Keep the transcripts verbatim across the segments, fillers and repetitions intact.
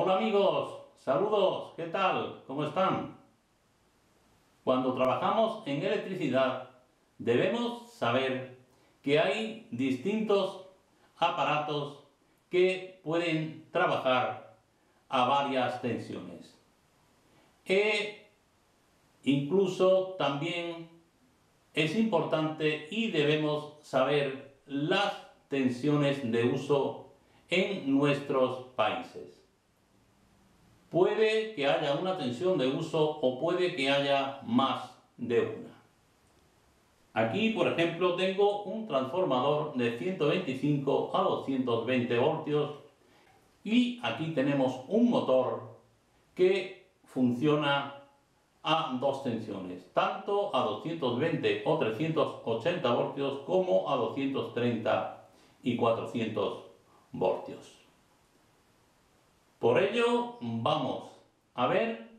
Hola amigos, saludos, ¿qué tal? ¿Cómo están? Cuando trabajamos en electricidad debemos saber que hay distintos aparatos que pueden trabajar a varias tensiones. E incluso también es importante y debemos saber las tensiones de uso en nuestros países. Puede que haya una tensión de uso o puede que haya más de una. Aquí, por ejemplo, tengo un transformador de ciento veinticinco a doscientos veinte voltios y aquí tenemos un motor que funciona a dos tensiones, tanto a doscientos veinte o trescientos ochenta voltios como a doscientos treinta y cuatrocientos voltios. Por ello vamos a ver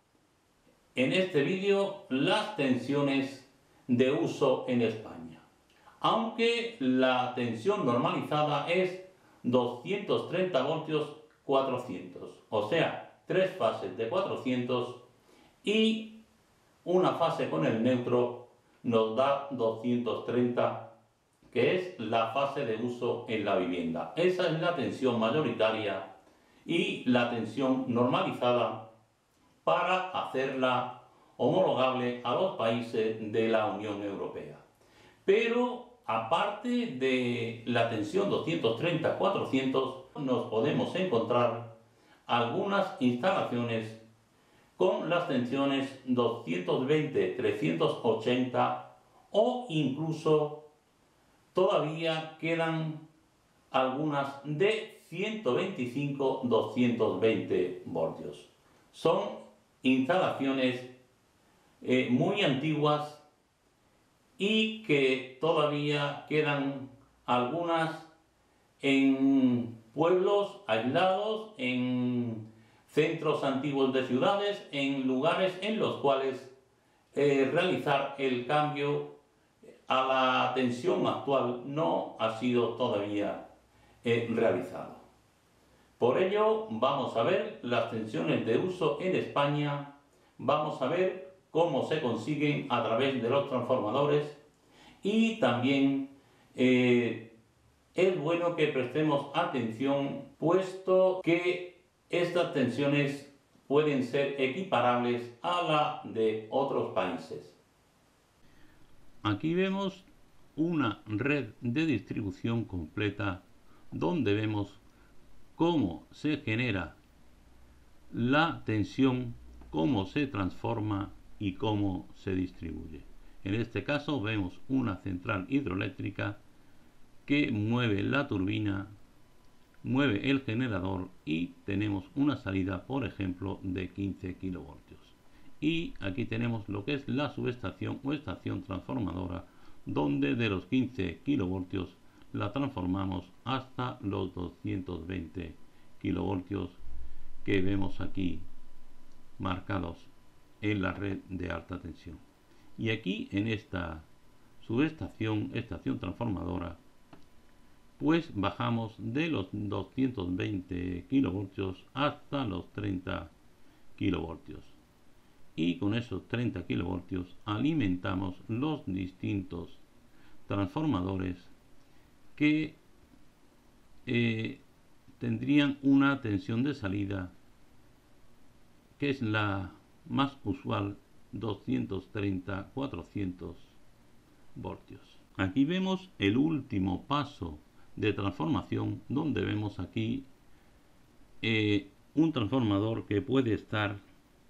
en este vídeo las tensiones de uso en España. Aunque la tensión normalizada es doscientos treinta voltios cuatrocientos, o sea, tres fases de cuatrocientos y una fase con el neutro nos da doscientos treinta, que es la fase de uso en la vivienda. Esa es la tensión mayoritaria y la tensión normalizada para hacerla homologable a los países de la Unión Europea. Pero aparte de la tensión doscientos treinta a cuatrocientos, nos podemos encontrar algunas instalaciones con las tensiones doscientos veinte a trescientos ochenta o incluso todavía quedan algunas de ciento veinticinco a doscientos veinte voltios. Son instalaciones eh, muy antiguas y que todavía quedan algunas en pueblos aislados, en centros antiguos de ciudades, en lugares en los cuales eh, realizar el cambio a la tensión actual no ha sido todavía eh, realizado. Por ello vamos a ver las tensiones de uso en España, vamos a ver cómo se consiguen a través de los transformadores y también eh, es bueno que prestemos atención, puesto que estas tensiones pueden ser equiparables a la de otros países. Aquí vemos una red de distribución completa donde vemos cómo se genera la tensión, cómo se transforma y cómo se distribuye. En este caso vemos una central hidroeléctrica que mueve la turbina, mueve el generador y tenemos una salida, por ejemplo, de quince kilovoltios. Y aquí tenemos lo que es la subestación o estación transformadora, donde de los quince kilovoltios la transformamos hasta los doscientos veinte kilovoltios que vemos aquí marcados en la red de alta tensión. Y aquí en esta subestación, estación transformadora, pues bajamos de los doscientos veinte kilovoltios hasta los treinta kilovoltios. Y con esos treinta kilovoltios alimentamos los distintos transformadores que eh, tendrían una tensión de salida que es la más usual, doscientos treinta a cuatrocientos voltios. Aquí vemos el último paso de transformación, donde vemos aquí eh, un transformador que puede estar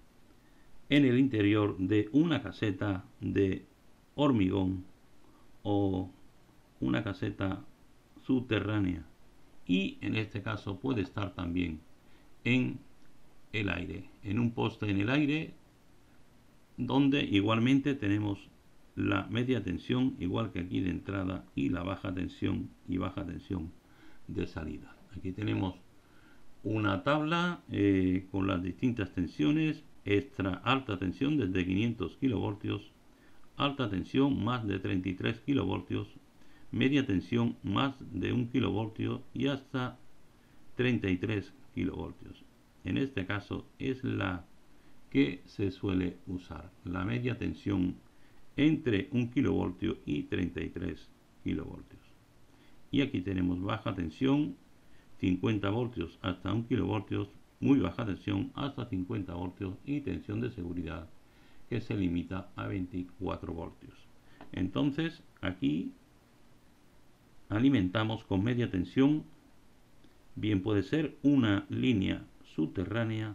en el interior de una caseta de hormigón o una caseta subterránea, y en este caso puede estar también en el aire, en un poste en el aire, donde igualmente tenemos la media tensión igual que aquí de entrada y la baja tensión y baja tensión de salida. Aquí tenemos una tabla eh, con las distintas tensiones: extra alta tensión desde quinientos kilovoltios, alta tensión más de treinta y tres kilovoltios, media tensión más de un kilovoltio y hasta treinta y tres kilovoltios. en este caso es la que se suele usar, la media tensión entre un kilovoltio y treinta y tres kilovoltios. Y aquí tenemos baja tensión, cincuenta voltios hasta un kilovoltio, muy baja tensión hasta cincuenta voltios y tensión de seguridad que se limita a veinticuatro voltios. Entonces aquí alimentamos con media tensión, bien puede ser una línea subterránea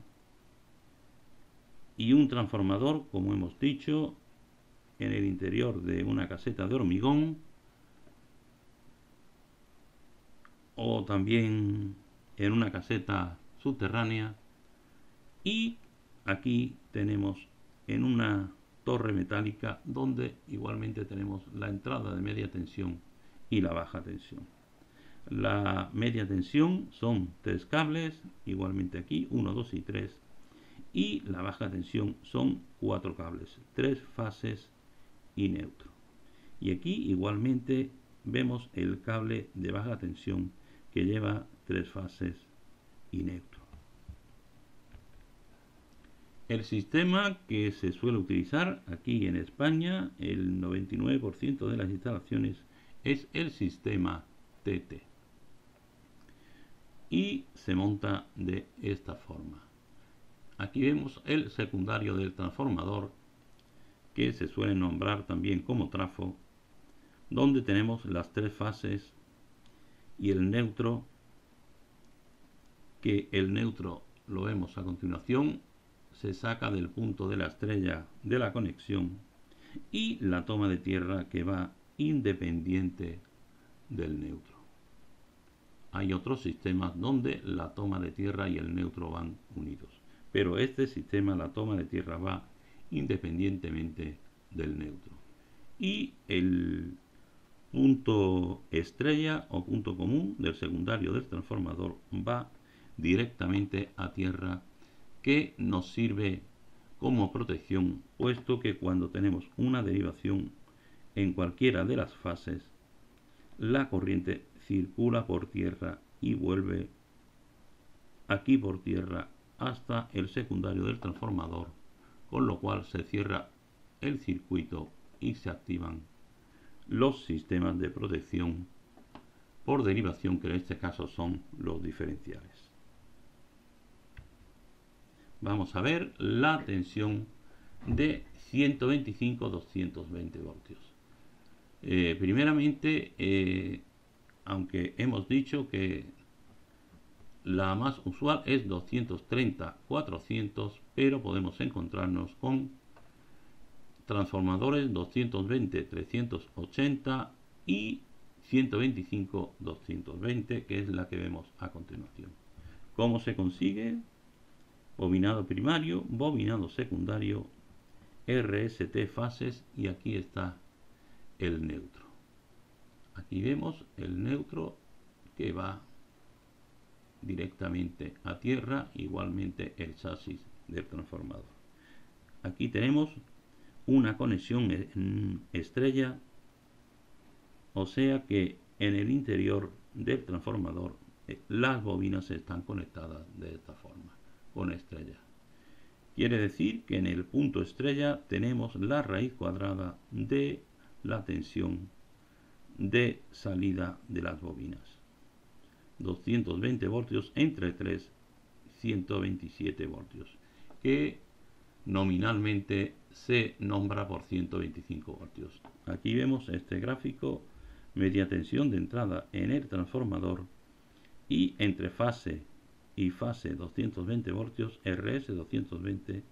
y un transformador, como hemos dicho, en el interior de una caseta de hormigón, o también en una caseta subterránea. Y aquí tenemos en una torre metálica donde igualmente tenemos la entrada de media tensión y la baja tensión. La media tensión son tres cables, igualmente aquí, uno, dos y tres, y la baja tensión son cuatro cables, tres fases y neutro. Y aquí igualmente vemos el cable de baja tensión que lleva tres fases y neutro. El sistema que se suele utilizar aquí en España, el noventa y nueve por ciento de las instalaciones, es el sistema T T. Y se monta de esta forma. Aquí vemos el secundario del transformador, que se suele nombrar también como trafo, donde tenemos las tres fases y el neutro, que el neutro lo vemos a continuación, se saca del punto de la estrella de la conexión, y la toma de tierra que va independiente del neutro. Hay otros sistemas donde la toma de tierra y el neutro van unidos, pero este sistema, la toma de tierra, va independientemente del neutro. Y el punto estrella o punto común del secundario del transformador va directamente a tierra, que nos sirve como protección, puesto que cuando tenemos una derivación en cualquiera de las fases, la corriente circula por tierra y vuelve aquí por tierra hasta el secundario del transformador, con lo cual se cierra el circuito y se activan los sistemas de protección por derivación, que en este caso son los diferenciales. Vamos a ver la tensión de ciento veinticinco a doscientos veinte voltios. Eh, primeramente, eh, aunque hemos dicho que la más usual es doscientos treinta a cuatrocientos, pero podemos encontrarnos con transformadores doscientos veinte a trescientos ochenta y ciento veinticinco a doscientos veinte, que es la que vemos a continuación. ¿Cómo se consigue? Bobinado primario, bobinado secundario, R S T fases, y aquí está el neutro. Aquí vemos el neutro que va directamente a tierra, igualmente el chasis del transformador. Aquí tenemos una conexión en estrella, o sea que en el interior del transformador eh, las bobinas están conectadas de esta forma, con estrella. Quiere decir que en el punto estrella tenemos la raíz cuadrada de la tensión de salida de las bobinas. doscientos veinte voltios entre tres, ciento veintisiete voltios, que nominalmente se nombra por ciento veinticinco voltios. Aquí vemos este gráfico, media tensión de entrada en el transformador, y entre fase y fase doscientos veinte voltios, R S doscientos veinte,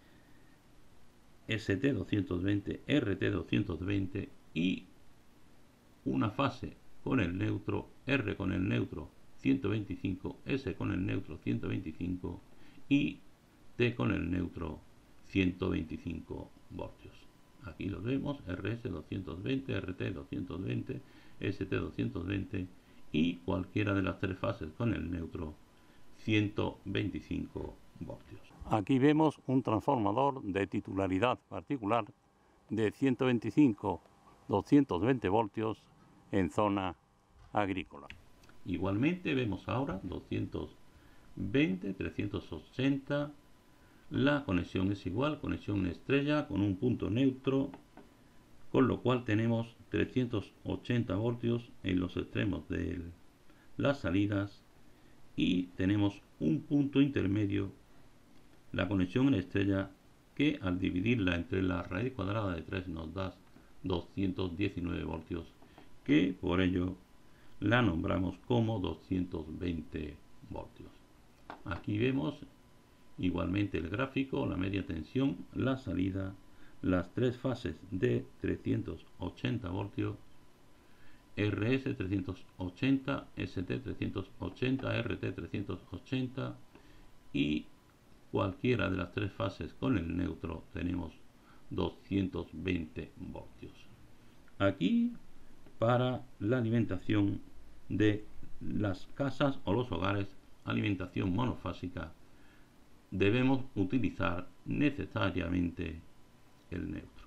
S T doscientos veinte, R T doscientos veinte, y una fase con el neutro, R con el neutro ciento veinticinco, S con el neutro ciento veinticinco y T con el neutro ciento veinticinco voltios. Aquí los vemos, R S doscientos veinte, R T doscientos veinte, S T doscientos veinte y cualquiera de las tres fases con el neutro ciento veinticinco voltios. Aquí vemos un transformador de titularidad particular de ciento veinticinco a doscientos veinte voltios en zona agrícola. Igualmente vemos ahora doscientos veinte, trescientos ochenta. La conexión es igual, conexión estrella con un punto neutro, con lo cual tenemos trescientos ochenta voltios en los extremos de las salidas y tenemos un punto intermedio, la conexión en estrella, que al dividirla entre la raíz cuadrada de tres nos da doscientos diecinueve voltios, que por ello la nombramos como doscientos veinte voltios. Aquí vemos igualmente el gráfico, la media tensión, la salida, las tres fases de trescientos ochenta voltios, R S trescientos ochenta, S T trescientos ochenta, R T trescientos ochenta y cualquiera de las tres fases con el neutro tenemos doscientos veinte voltios. Aquí, para la alimentación de las casas o los hogares, alimentación monofásica, debemos utilizar necesariamente el neutro.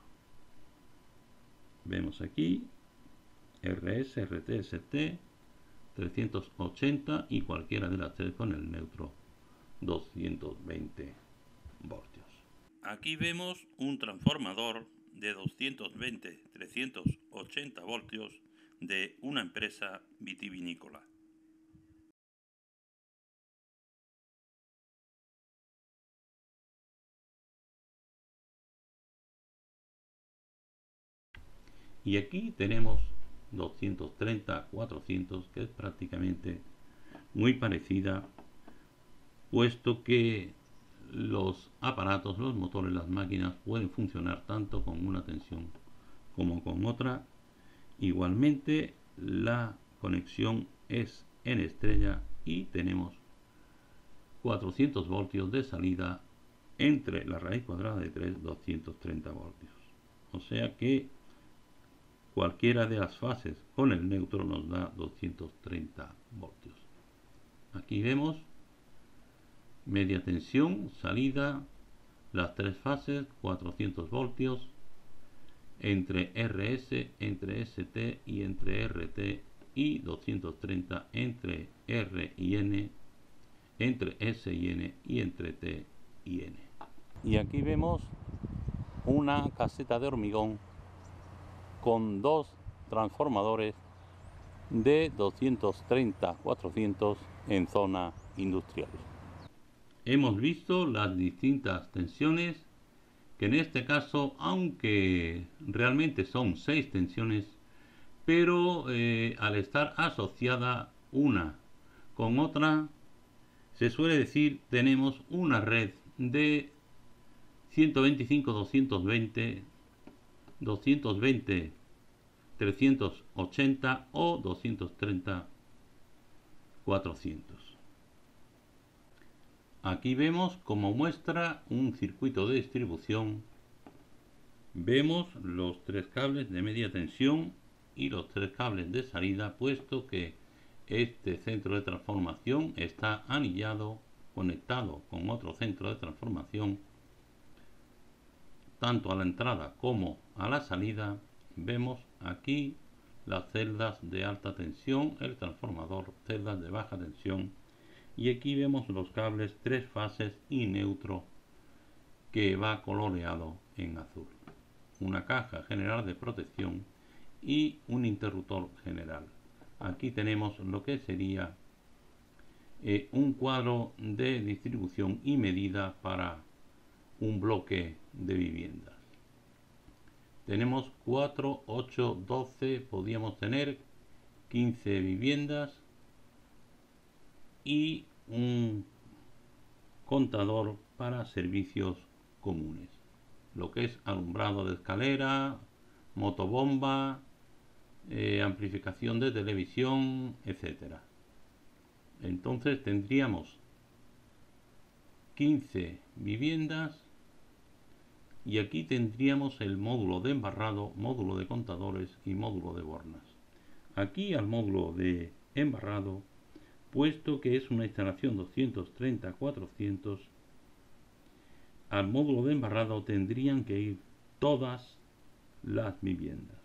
Vemos aquí R S, R T, S T, trescientos ochenta y cualquiera de las tres con el neutro, doscientos veinte voltios. Aquí vemos un transformador de doscientos veinte a trescientos ochenta voltios de una empresa vitivinícola. Y aquí tenemos doscientos treinta, cuatrocientos, que es prácticamente muy parecida, puesto que los aparatos, los motores, las máquinas pueden funcionar tanto con una tensión como con otra. Igualmente la conexión es en estrella y tenemos cuatrocientos voltios de salida entre la raíz cuadrada de tres, doscientos treinta voltios. O sea que cualquiera de las fases con el neutro nos da doscientos treinta voltios. Aquí vemos media tensión, salida, las tres fases, cuatrocientos voltios, entre R S, entre S T y entre R T, y doscientos treinta entre R y N, entre S y N y entre T y N. Y aquí vemos una caseta de hormigón con dos transformadores de doscientos treinta a cuatrocientos en zona industrial. Hemos visto las distintas tensiones, que en este caso, aunque realmente son seis tensiones, pero eh, al estar asociada una con otra, se suele decir tenemos una red de ciento veinticinco, doscientos veinte, doscientos veinte, trescientos ochenta o doscientos treinta, cuatrocientos. Aquí vemos como muestra un circuito de distribución. Vemos los tres cables de media tensión y los tres cables de salida, puesto que este centro de transformación está anillado, conectado con otro centro de transformación, tanto a la entrada como a la salida. Vemos aquí las celdas de alta tensión, el transformador, celdas de baja tensión, y aquí vemos los cables tres fases y neutro, que va coloreado en azul, una caja general de protección y un interruptor general. Aquí tenemos lo que sería eh, un cuadro de distribución y medida para un bloque de viviendas. Tenemos cuatro, ocho, doce, podríamos tener quince viviendas y un contador para servicios comunes, lo que es alumbrado de escalera, motobomba, eh, amplificación de televisión, etcétera. Entonces tendríamos quince viviendas y aquí tendríamos el módulo de embarrado, módulo de contadores y módulo de bornas. Aquí al módulo de embarrado, puesto que es una instalación doscientos treinta a cuatrocientos, al módulo de embarrado tendrían que ir todas las viviendas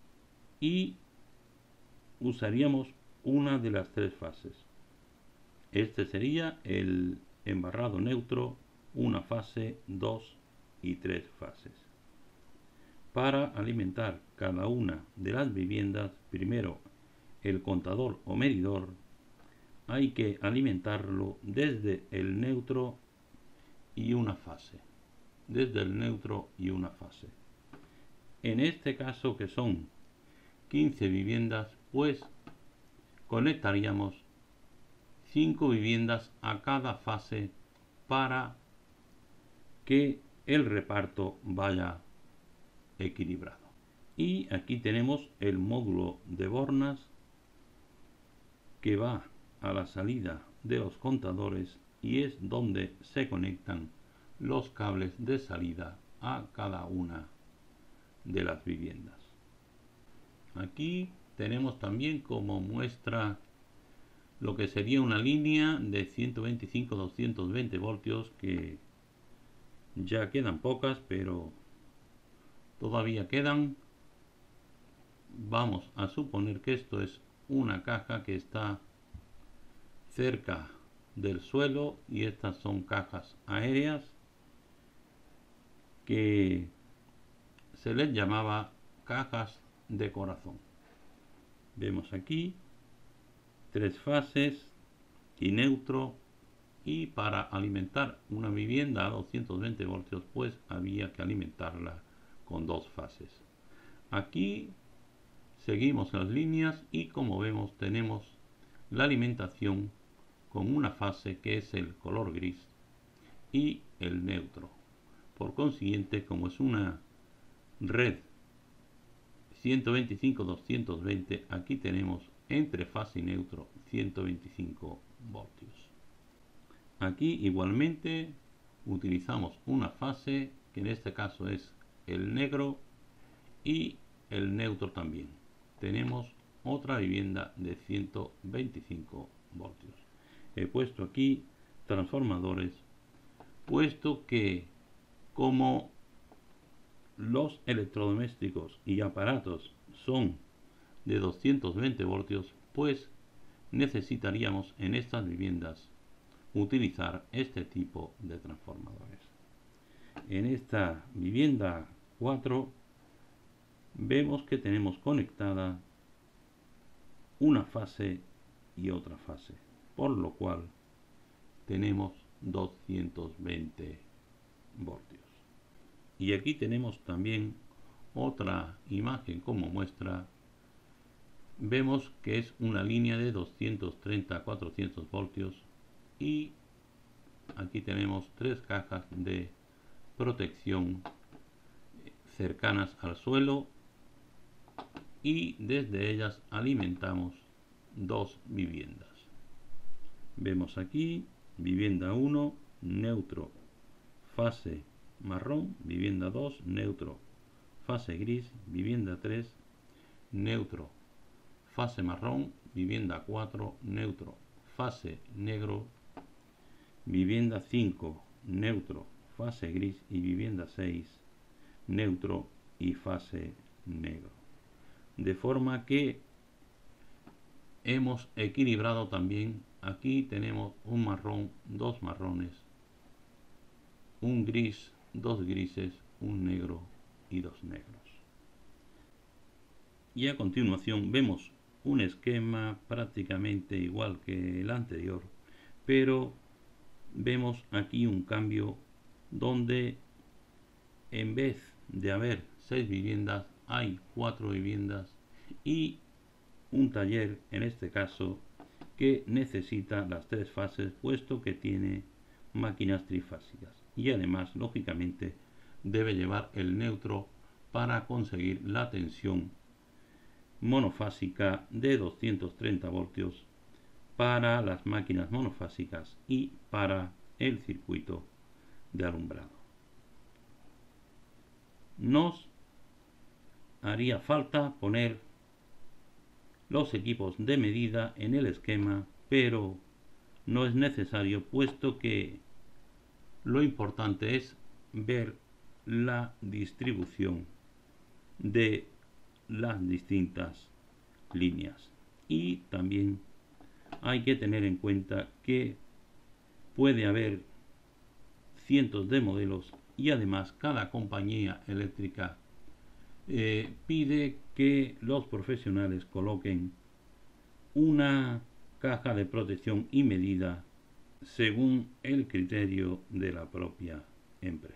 y usaríamos una de las tres fases. Este sería el embarrado neutro, una fase, dos y tres fases. Para alimentar cada una de las viviendas, primero el contador o medidor hay que alimentarlo desde el neutro y una fase. Desde el neutro y una fase. En este caso, que son quince viviendas, pues conectaríamos cinco viviendas a cada fase para que el reparto vaya equilibrado. Y aquí tenemos el módulo de bornas que va a la salida de los contadores y es donde se conectan los cables de salida a cada una de las viviendas. Aquí tenemos también como muestra lo que sería una línea de ciento veinticinco a doscientos veinte voltios, que ya quedan pocas, pero todavía quedan. Vamos a suponer que esto es una caja que está cerca del suelo y estas son cajas aéreas que se les llamaba cajas de corazón. Vemos aquí tres fases y neutro, y para alimentar una vivienda a doscientos veinte voltios pues había que alimentarla con dos fases. Aquí seguimos las líneas y como vemos tenemos la alimentación con una fase que es el color gris y el neutro. Por consiguiente, como es una red ciento veinticinco a doscientos veinte, aquí tenemos entre fase y neutro ciento veinticinco voltios. Aquí igualmente utilizamos una fase que en este caso es el negro y el neutro también. Tenemos otra vivienda de ciento veinticinco voltios. He puesto aquí transformadores, puesto que como los electrodomésticos y aparatos son de doscientos veinte voltios, pues necesitaríamos en estas viviendas utilizar este tipo de transformadores. En esta vivienda cuatro vemos que tenemos conectada una fase y otra fase, por lo cual tenemos doscientos veinte voltios. Y aquí tenemos también otra imagen como muestra. Vemos que es una línea de doscientos treinta a cuatrocientos voltios y aquí tenemos tres cajas de protección cercanas al suelo y desde ellas alimentamos dos viviendas. Vemos aquí vivienda uno, neutro, fase marrón, vivienda dos, neutro, fase gris, vivienda tres, neutro, fase marrón, vivienda cuatro, neutro, fase negro, vivienda cinco, neutro, fase gris y vivienda seis, neutro y fase negro. De forma que hemos equilibrado también. Aquí tenemos un marrón, dos marrones, un gris, dos grises, un negro y dos negros. Y a continuación vemos un esquema prácticamente igual que el anterior, pero vemos aquí un cambio donde en vez de haber seis viviendas hay cuatro viviendas y un taller, en este caso, que necesita las tres fases, puesto que tiene máquinas trifásicas y además lógicamente debe llevar el neutro para conseguir la tensión monofásica de doscientos treinta voltios para las máquinas monofásicas y para el circuito de alumbrado. Nos haría falta poner los equipos de medida en el esquema, pero no es necesario, puesto que lo importante es ver la distribución de las distintas líneas y también hay que tener en cuenta que puede haber cientos de modelos y además cada compañía eléctrica eh, pide que los profesionales coloquen una caja de protección y medida según el criterio de la propia empresa.